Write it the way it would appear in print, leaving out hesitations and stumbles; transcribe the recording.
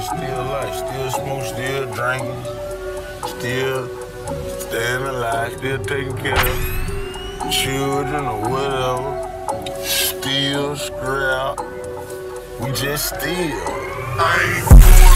still alive, still smoke, still drinking, still staying alive, still taking care of children or whatever. Still scrap. We just still. I ain't